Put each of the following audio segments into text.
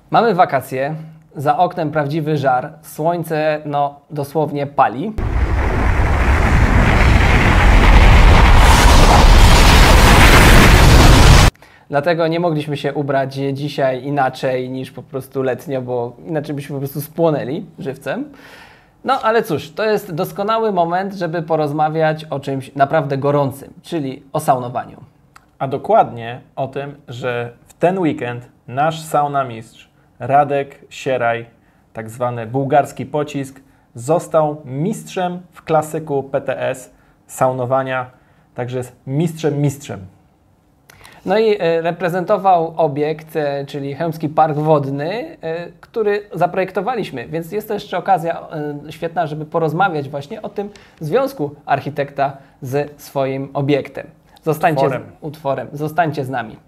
Mamy wakacje, za oknem prawdziwy żar, słońce no dosłownie pali. Dlatego nie mogliśmy się ubrać dzisiaj inaczej niż po prostu letnio, bo inaczej byśmy po prostu spłonęli żywcem. No ale cóż, to jest doskonały moment, żeby porozmawiać o czymś naprawdę gorącym, czyli o saunowaniu. A dokładnie o tym, że w ten weekend nasz saunamistrz Radek Sieraj, tak zwany bułgarski pocisk, został mistrzem w klasyku PTS saunowania, także jest mistrzem. No i reprezentował obiekt, czyli Chełmski Park Wodny, który zaprojektowaliśmy, więc jest to jeszcze okazja świetna, żeby porozmawiać właśnie o tym związku architekta z swoim obiektem. Zostańcie z nami.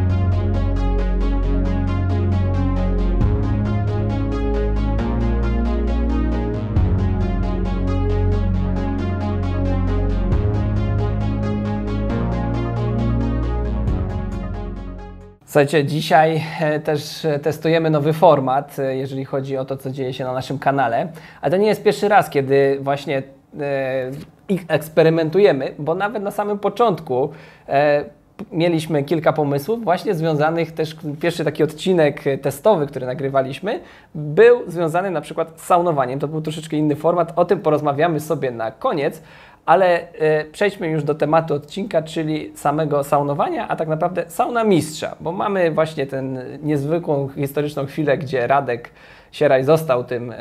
Słuchajcie, dzisiaj też testujemy nowy format, jeżeli chodzi o to, co dzieje się na naszym kanale. Ale to nie jest pierwszy raz, kiedy właśnie eksperymentujemy, bo nawet na samym początku mieliśmy kilka pomysłów właśnie związanych też, pierwszy taki odcinek testowy, który nagrywaliśmy, był związany na przykład z saunowaniem. To był troszeczkę inny format, o tym porozmawiamy sobie na koniec. Ale przejdźmy już do tematu odcinka, czyli samego saunowania, a tak naprawdę sauna mistrza, bo mamy właśnie tę niezwykłą historyczną chwilę, gdzie Radek Sieraj został tym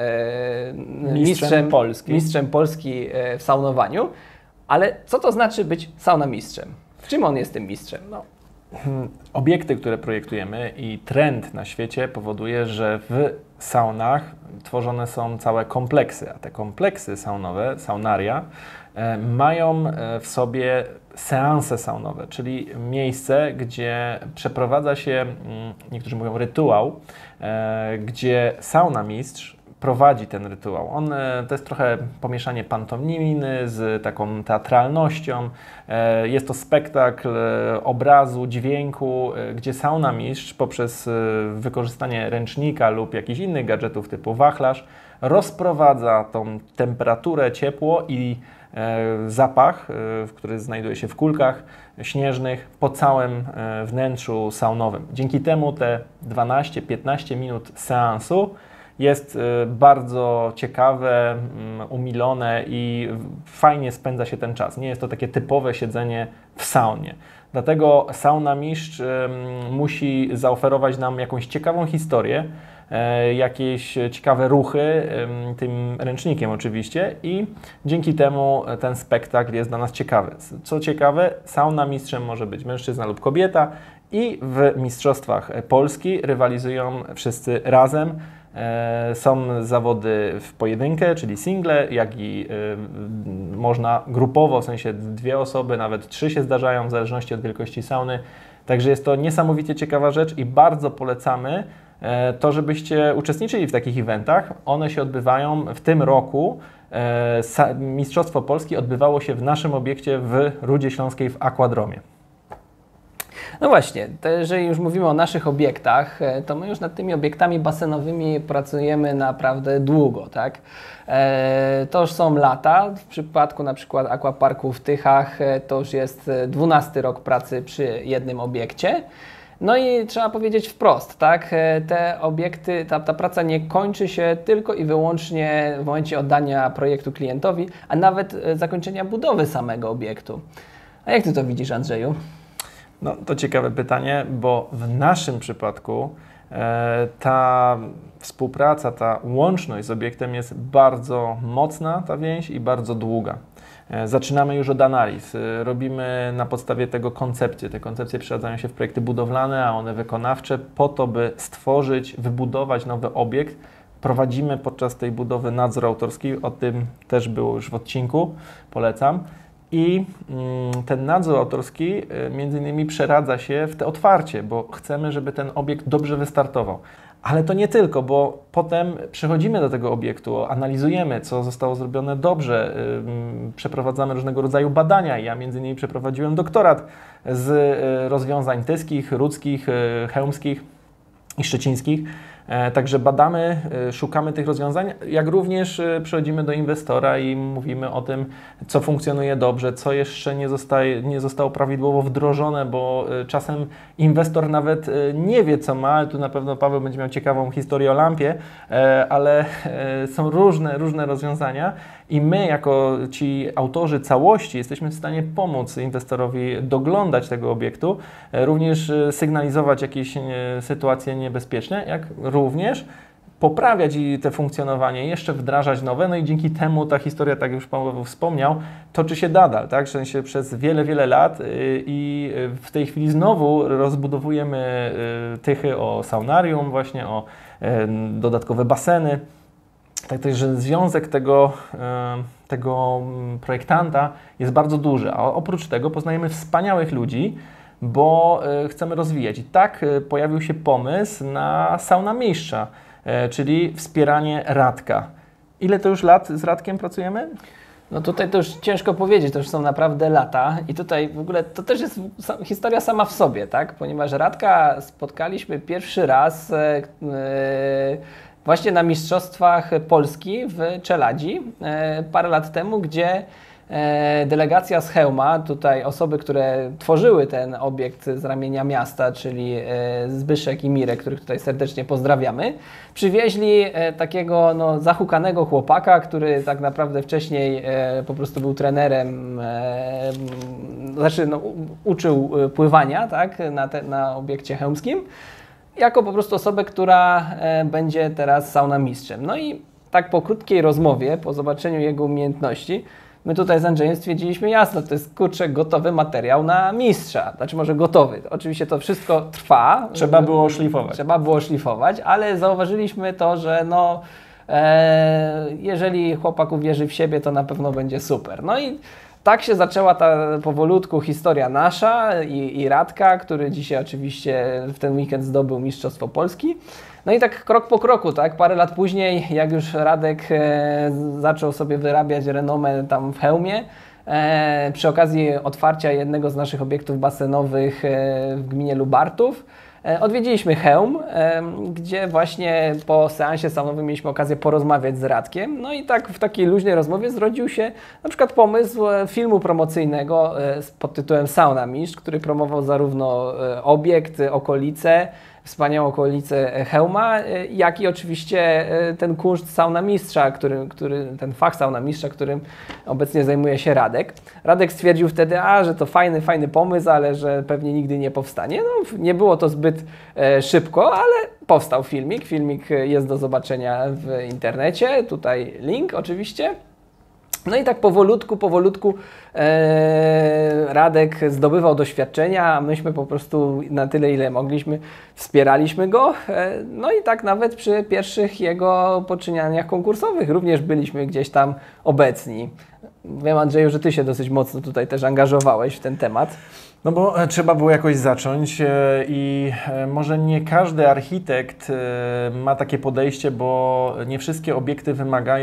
mistrzem Polski w saunowaniu. Ale co to znaczy być saunamistrzem? Czym on jest tym mistrzem? No. Obiekty, które projektujemy i trend na świecie powoduje, że w saunach tworzone są całe kompleksy, a te kompleksy saunowe, saunaria, mają w sobie seanse saunowe, czyli miejsce, gdzie przeprowadza się, niektórzy mówią rytuał, gdzie saunamistrz prowadzi ten rytuał. To jest trochę pomieszanie pantominy z taką teatralnością. Jest to spektakl obrazu, dźwięku, gdzie saunamistrz poprzez wykorzystanie ręcznika lub jakichś innych gadżetów typu wachlarz rozprowadza tą temperaturę, ciepło i zapach, który znajduje się w kulkach śnieżnych po całym wnętrzu saunowym. Dzięki temu te 12-15 minut seansu jest bardzo ciekawe, umilone i fajnie spędza się ten czas. Nie jest to takie typowe siedzenie w saunie. Dlatego saunamistrz musi zaoferować nam jakąś ciekawą historię, jakieś ciekawe ruchy, tym ręcznikiem oczywiście, i dzięki temu ten spektakl jest dla nas ciekawy. Co ciekawe, saunamistrzem może być mężczyzna lub kobieta i w mistrzostwach Polski rywalizują wszyscy razem. Są zawody w pojedynkę, czyli single, jak i można grupowo, w sensie 2 osoby, nawet 3 się zdarzają, w zależności od wielkości sauny. Także jest to niesamowicie ciekawa rzecz i bardzo polecamy to, żebyście uczestniczyli w takich eventach. One się odbywają w tym roku. Mistrzostwo Polski odbywało się w naszym obiekcie w Rudzie Śląskiej w Aquadromie. No właśnie, to jeżeli już mówimy o naszych obiektach, to my już nad tymi obiektami basenowymi pracujemy naprawdę długo, tak? To już są lata. W przypadku na przykład Aquaparku w Tychach to już jest 12 rok pracy przy jednym obiekcie. No i trzeba powiedzieć wprost, tak? Te obiekty, ta praca nie kończy się tylko i wyłącznie w momencie oddania projektu klientowi, a nawet zakończenia budowy samego obiektu. A jak Ty to widzisz, Andrzeju? No to ciekawe pytanie, bo w naszym przypadku ta współpraca, ta łączność z obiektem jest bardzo mocna, ta więź, i bardzo długa. Zaczynamy już od analiz, robimy na podstawie tego koncepcje. Te koncepcje przeradzają się w projekty budowlane, a one wykonawcze, po to, by stworzyć, wybudować nowy obiekt. Prowadzimy podczas tej budowy nadzór autorski, o tym też było już w odcinku, polecam. I ten nadzór autorski między innymi przeradza się w te otwarcie, bo chcemy, żeby ten obiekt dobrze wystartował. Ale to nie tylko, bo potem przychodzimy do tego obiektu, analizujemy, co zostało zrobione dobrze, przeprowadzamy różnego rodzaju badania. Ja między innymi przeprowadziłem doktorat z rozwiązań tyskich, rudzkich, chełmskich i szczecińskich. Także badamy, szukamy tych rozwiązań, jak również przychodzimy do inwestora i mówimy o tym, co funkcjonuje dobrze, co jeszcze nie zostało prawidłowo wdrożone, bo czasem inwestor nawet nie wie, co ma. Tu na pewno Paweł będzie miał ciekawą historię o lampie, ale są różne rozwiązania i my, jako ci autorzy całości, jesteśmy w stanie pomóc inwestorowi doglądać tego obiektu, również sygnalizować jakieś sytuacje niebezpieczne, jak również poprawiać te funkcjonowanie, jeszcze wdrażać nowe, no i dzięki temu ta historia, tak jak już Paweł wspomniał, toczy się nadal, tak? W sensie przez wiele lat i w tej chwili znowu rozbudowujemy tychy o saunarium, właśnie o dodatkowe baseny. Także związek tego projektanta jest bardzo duży, a oprócz tego poznajemy wspaniałych ludzi, bo chcemy rozwijać. I tak pojawił się pomysł na Sauna Mistrza, czyli wspieranie Radka. Ile to już lat z Radkiem pracujemy? No tutaj to już ciężko powiedzieć, to już są naprawdę lata i tutaj w ogóle to też jest historia sama w sobie, tak? Ponieważ Radka spotkaliśmy pierwszy raz właśnie na Mistrzostwach Polski w Czeladzi parę lat temu, gdzie delegacja z Chełma, tutaj osoby, które tworzyły ten obiekt z ramienia miasta, czyli Zbyszek i Mirek, których tutaj serdecznie pozdrawiamy, przywieźli takiego zahukanego chłopaka, który tak naprawdę wcześniej po prostu był trenerem, uczył pływania, tak, na obiekcie chełmskim, jako po prostu osobę, która będzie teraz saunamistrzem. No i tak po krótkiej rozmowie, po zobaczeniu jego umiejętności, my tutaj z Andrzejem stwierdziliśmy, jasno, to jest gotowy materiał na mistrza. Znaczy może gotowy. Oczywiście to wszystko trwa. Trzeba było szlifować. Ale zauważyliśmy to, że jeżeli chłopak uwierzy w siebie, to na pewno będzie super. No i tak się zaczęła ta powolutku historia nasza i Radka, który dzisiaj oczywiście w ten weekend zdobył Mistrzostwo Polski. No i tak krok po kroku, tak, parę lat później, jak już Radek zaczął sobie wyrabiać renomę tam w Chełmie, przy okazji otwarcia jednego z naszych obiektów basenowych w gminie Lubartów, odwiedziliśmy Chełm, gdzie właśnie po seansie saunowym mieliśmy okazję porozmawiać z Radkiem. No i tak w takiej luźnej rozmowie zrodził się na przykład pomysł filmu promocyjnego pod tytułem Sauna Mistrz, który promował zarówno obiekt, okolice, wspaniałą okolicę Chełma, jak i oczywiście ten kunszt saunamistrza, ten fach saunamistrza, którym obecnie zajmuje się Radek. Radek stwierdził wtedy, że to fajny pomysł, ale że pewnie nigdy nie powstanie. No, nie było to zbyt szybko, ale powstał filmik. Filmik jest do zobaczenia w internecie. Tutaj link oczywiście. No i tak powolutku Radek zdobywał doświadczenia, a myśmy po prostu na tyle, ile mogliśmy, wspieraliśmy go. No i tak nawet przy pierwszych jego poczynianiach konkursowych również byliśmy gdzieś tam obecni. Wiem, Andrzeju, że Ty się dosyć mocno tutaj też angażowałeś w ten temat. No bo trzeba było jakoś zacząć i może nie każdy architekt ma takie podejście, bo nie wszystkie obiekty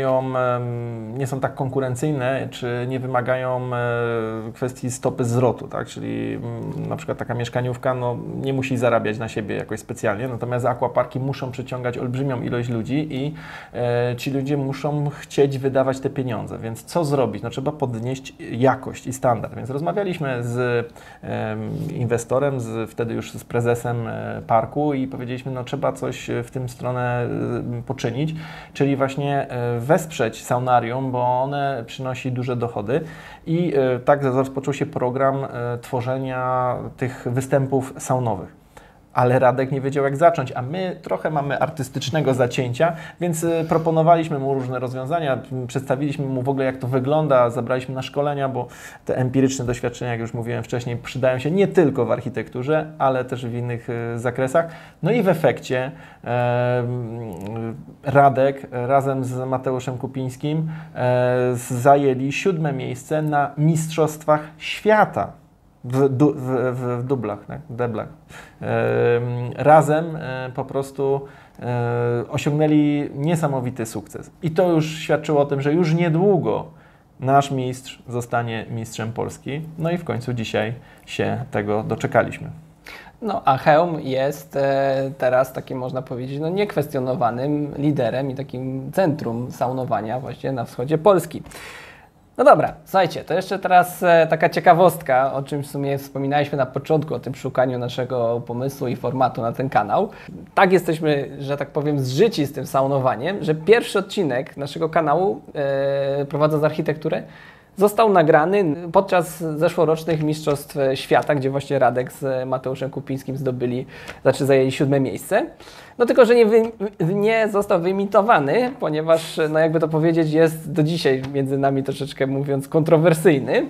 nie są tak konkurencyjne, czy nie wymagają kwestii stopy zwrotu, tak? Czyli na przykład taka mieszkaniówka nie musi zarabiać na siebie jakoś specjalnie, natomiast aquaparki muszą przyciągać olbrzymią ilość ludzi i ci ludzie muszą chcieć wydawać te pieniądze, więc co zrobić? No trzeba podnieść jakość i standard, więc rozmawialiśmy z inwestorem, wtedy już z prezesem parku i powiedzieliśmy, trzeba coś w tym stronę poczynić, czyli właśnie wesprzeć saunarium, bo one przynosi duże dochody i tak rozpoczął się program tworzenia tych występów saunowych. Ale Radek nie wiedział, jak zacząć, a my trochę mamy artystycznego zacięcia, więc proponowaliśmy mu różne rozwiązania, przedstawiliśmy mu w ogóle, jak to wygląda, zabraliśmy na szkolenia, bo te empiryczne doświadczenia, jak już mówiłem wcześniej, przydają się nie tylko w architekturze, ale też w innych zakresach. No i w efekcie Radek razem z Mateuszem Kupińskim zajęli 7. miejsce na Mistrzostwach Świata. W dublach, tak? Deblach. Razem po prostu osiągnęli niesamowity sukces. I to już świadczyło o tym, że już niedługo nasz mistrz zostanie mistrzem Polski. No i w końcu dzisiaj się tego doczekaliśmy. No a Chełm jest teraz takim, można powiedzieć, no niekwestionowanym liderem i takim centrum saunowania właśnie na wschodzie Polski. No dobra, słuchajcie, to jeszcze teraz taka ciekawostka, o czym w sumie wspominaliśmy na początku, o tym szukaniu naszego pomysłu i formatu na ten kanał. Tak jesteśmy, że tak powiem, zżyci z tym saunowaniem, że pierwszy odcinek naszego kanału Prowadząc Architekturę został nagrany podczas zeszłorocznych Mistrzostw Świata, gdzie właśnie Radek z Mateuszem Kupińskim zajęli 7. miejsce. No tylko, że nie został wyemitowany, ponieważ, no jakby to powiedzieć, jest do dzisiaj między nami troszeczkę mówiąc kontrowersyjny.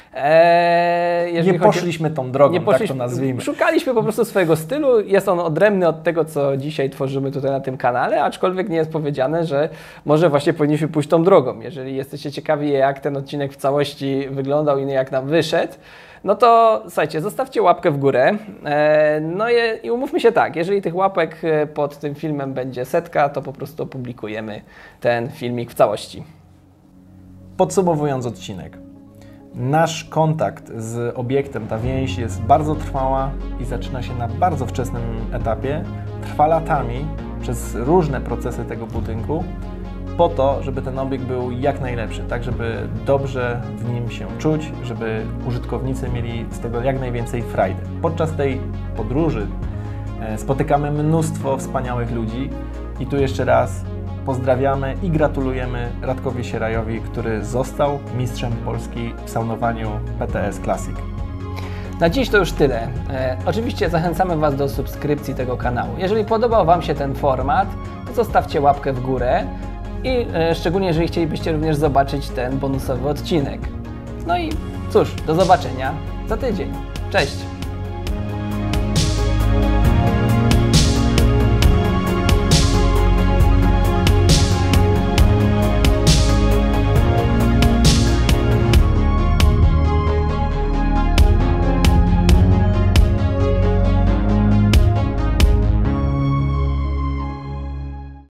Nie poszliśmy tą drogą, tak to nazwijmy. Szukaliśmy po prostu swojego stylu. Jest on odrębny od tego, co dzisiaj tworzymy tutaj na tym kanale, aczkolwiek nie jest powiedziane, że może właśnie powinniśmy pójść tą drogą. Jeżeli jesteście ciekawi, jak ten odcinek w całości wyglądał i jak nam wyszedł, no to słuchajcie, zostawcie łapkę w górę. No i umówmy się tak, jeżeli tych łapek pod tym filmem będzie 100, to po prostu opublikujemy ten filmik w całości. Podsumowując odcinek. Nasz kontakt z obiektem, ta więź jest bardzo trwała i zaczyna się na bardzo wczesnym etapie. Trwa latami przez różne procesy tego budynku po to, żeby ten obiekt był jak najlepszy, tak żeby dobrze w nim się czuć, żeby użytkownicy mieli z tego jak najwięcej frajdy. Podczas tej podróży spotykamy mnóstwo wspaniałych ludzi i tu jeszcze raz pozdrawiamy i gratulujemy Radkowi Sierajowi, który został mistrzem Polski w saunowaniu PTS Classic. Na dziś to już tyle. Oczywiście zachęcamy Was do subskrypcji tego kanału. Jeżeli podobał Wam się ten format, to zostawcie łapkę w górę i szczególnie jeżeli chcielibyście również zobaczyć ten bonusowy odcinek. No i cóż, do zobaczenia za tydzień. Cześć!